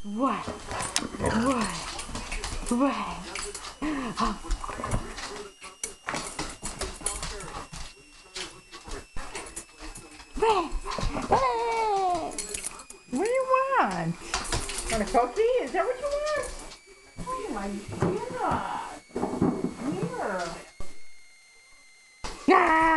What? What? What? What do you want? Want a cookie? Is that what you want? Oh my god. Here. Ah!